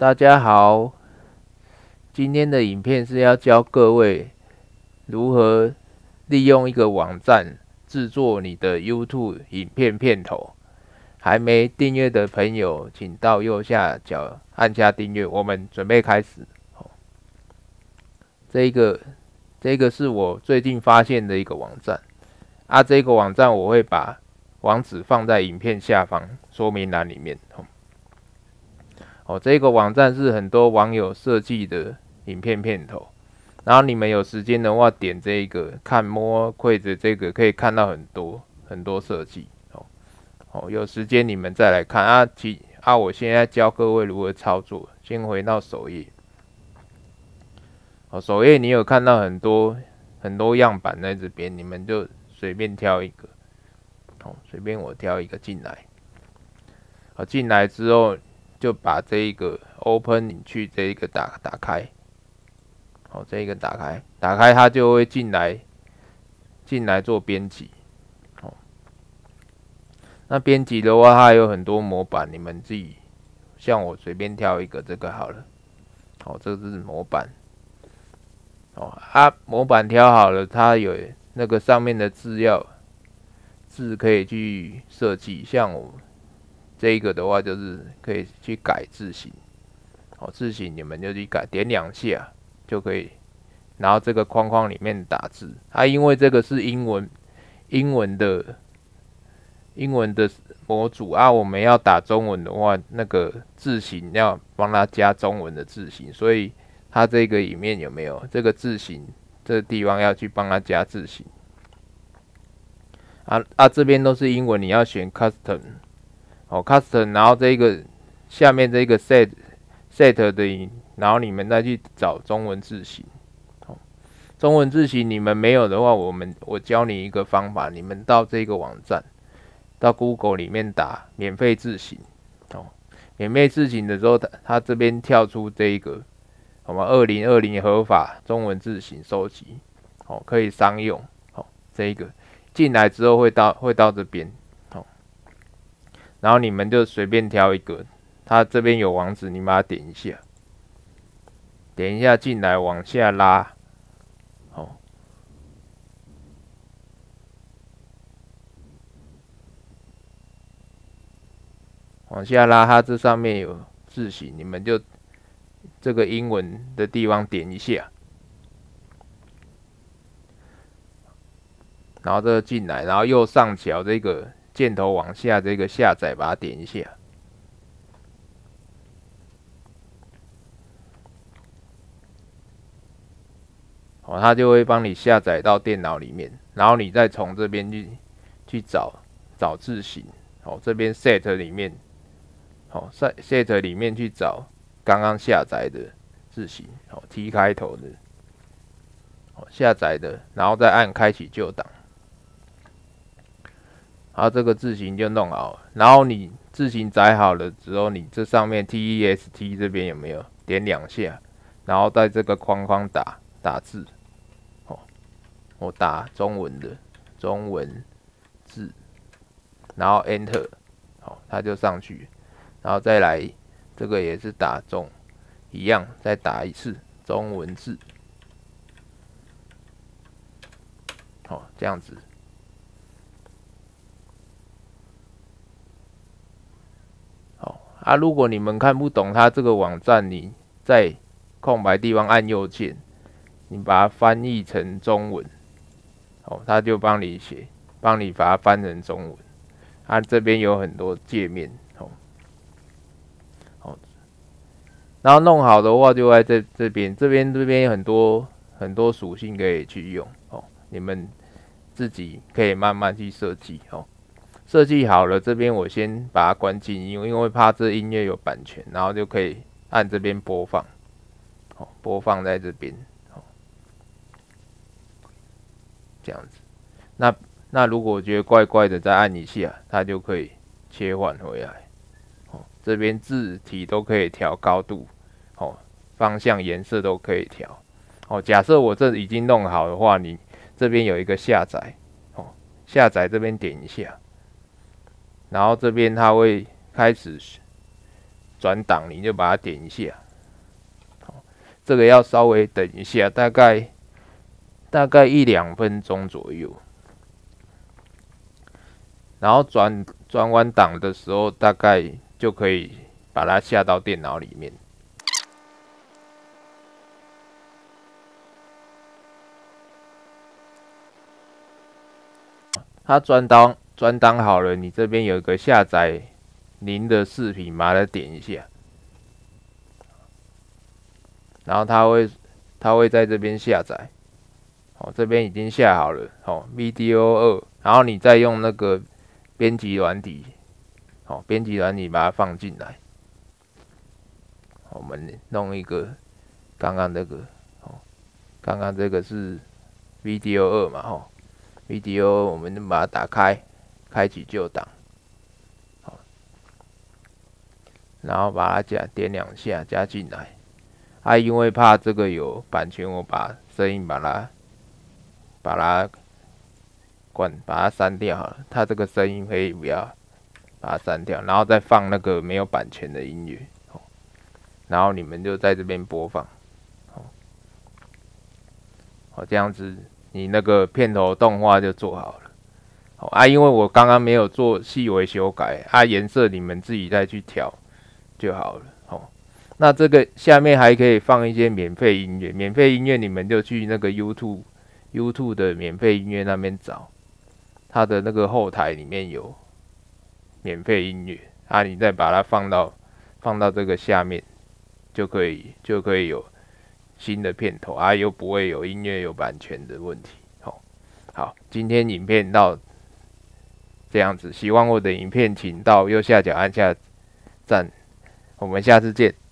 大家好，今天的影片是要教各位如何利用一个网站制作你的 YouTube 影片片头。还没订阅的朋友，请到右下角按下订阅。我们准备开始。这个是我最近发现的一个网站啊，这个网站我会把网址放在影片下方说明栏里面。这个网站是很多网友设计的影片片头，然后你们有时间的话，点这个看摸柜子这个可以看到很多设计。有时间你们再来看啊。我现在教各位如何操作，先回到首页。首页你有看到很多样板在这边，你们就随便挑一个。随便我挑一个进来。进来之后就把这一个 open 去这一个打开。这一个打开它就会进来做编辑。那编辑的话，它有很多模板，你们自己像我随便挑一个这个好了。这是模板。模板挑好了，它有那个上面的字可以去设计，像我这一个的话，就是可以去改字型。字型你们就去改，点2下就可以。然后这个框框里面打字，因为这个是英文的模组啊，我们要打中文的话，那个字型要帮它加中文的字型，所以它这个里面有没有这个字型，这个地方要去帮它加字型。这边都是英文，你要选 custom。custom， 然后这个下面这个 set 的，然后你们再去找中文字型。中文字型你们没有的话，我教你一个方法，你们到这个网站，到 Google 里面打免费字型。免费字型的时候，它这边跳出这一个，我们2020合法中文字型收集，可以商用。这一个进来之后会到这边。然后你们就随便挑一个，它这边有网址，你把它点一下，进来往下拉。往下拉，它这上面有字型，你们就这个英文的地方点一下，然后这个进来，然后右上角这个箭头往下这个下载，把它点一下。它就会帮你下载到电脑里面，然后你再从这边去找字型。这边 set 里面。set 里面去找刚刚下载的字型，T 开头的，下载的，然后再按开启旧档，然后这个字型就弄好了。然后你字型载好了之后，你这上面 TEXT 这边有没有点2下，然后在这个框框打字，我打中文的中文字，然后 Enter， 它就上去。然后再来，这个也是打中，一样再打一次中文字，这样子。如果你们看不懂它这个网站，你在空白地方按右键，你把它翻译成中文，它就帮你把它翻成中文。这边有很多界面。然后弄好的话，就在这边有很多属性可以去用。你们自己可以慢慢去设计。设计好了，这边我先把它关静音，因为怕这音乐有版权，然后就可以按这边播放。播放在这边。这样子。那如果我觉得怪怪的，再按一下，它就可以切换回来。这边字体都可以调高度。方向颜色都可以调。假设我这已经弄好的话，你这边有一个下载。下载这边点一下，然后这边它会开始转档，你就把它点一下。这个要稍微等一下，大概1-2分钟左右。然后转完档的时候，大概就可以把它下到电脑里面。它转档好了，你这边有一个下载您的视频，把它点一下，然后它会在这边下载。这边已经下好了。Video 2，然后你再用那个编辑软体，编辑软体把它放进来。我们弄一个刚刚这个是 Video 2嘛，Video 我们就把它打开，开启旧档，然后把它点2下加进来。因为怕这个有版权，我把声音把它删掉好了。它这个声音可以不要把它删掉，然后再放那个没有版权的音乐，然后你们就在这边播放，这样子你那个片头动画就做好了。因为我刚刚没有做细微修改，颜色你们自己再去调就好了。那这个下面还可以放一些免费音乐，免费音乐你们就去那个 YouTube 的免费音乐那边找，它的那个后台里面有免费音乐，你再把它放到这个下面，就可以有新的片头，又不会有音乐有版权的问题。好，今天影片到这样子，喜欢我的影片请到右下角按下赞，我们下次见。